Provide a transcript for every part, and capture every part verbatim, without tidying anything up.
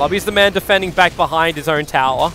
Lobby's the man defending back behind his own tower.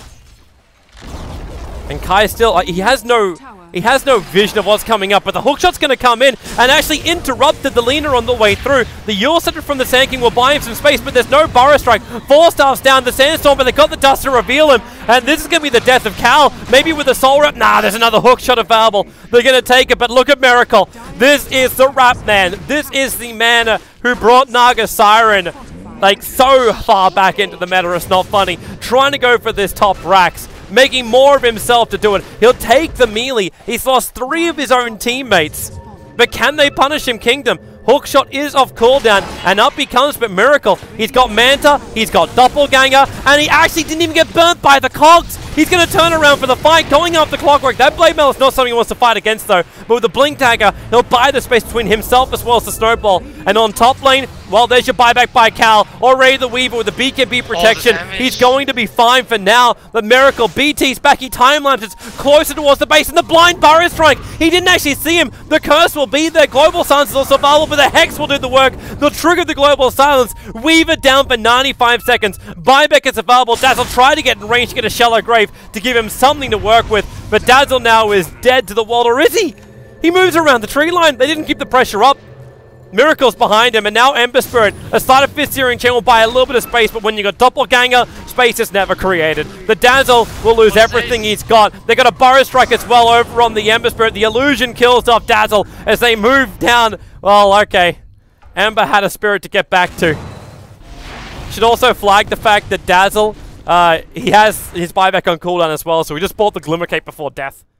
And Kai still, uh, he has no... He has no vision of what's coming up, but the hookshot's going to come in and actually interrupted the Lina on the way through. The Yule Center from the Sand King will buy him some space, but there's no Burrow Strike. Four Staffs down the Sandstorm, but they got the dust to reveal him. And this is going to be the death of Cal. Maybe with the Soul Rep. Nah, there's another hookshot available. They're going to take it, but look at Miracle. This is the Rap Man. This is the man uh, who brought Naga Siren like so far back into the meta. It's not funny. Trying to go for this top racks. Making more of himself to do it. He'll take the melee. He's lost three of his own teammates. But can they punish him, Kingdom? Hookshot is off cooldown, and up he comes, but Miracle. He's got Manta, he's got Doppelganger, and he actually didn't even get burnt by the cogs. He's going to turn around for the fight, going after Clockwork. That Blade Mail is not something he wants to fight against, though. But with the Blink Dagger, he'll buy the space between himself as well as the Snowball. And on top lane, well, there's your buyback by Cal. Already the Weaver with the B K B protection. He's going to be fine for now. But Miracle, B T's back, he time-lapses closer towards the base, and the blind Burrow Strike. He didn't actually see him. The Curse will be there. Global Silence is also available, but the Hex will do the work. They'll trigger the Global Silence. Weaver down for ninety-five seconds. Buyback is available. Dazzle try to get in range to get a Shallow Grave to give him something to work with. But Dazzle now is dead to the world, or is he? He moves around the tree line. They didn't keep the pressure up. Miracle's behind him, and now Ember Spirit, a slight of Fist Searing Chain will buy a little bit of space, but when you got Doppelganger, space is never created. The Dazzle will lose everything he's got. They got a Burrow Strike as well over on the Ember Spirit. The illusion kills off Dazzle as they move down. Well, okay. Ember had a Spirit to get back to. Should also flag the fact that Dazzle, uh, he has his buyback on cooldown as well, so we just bought the Glimmer Cape before death.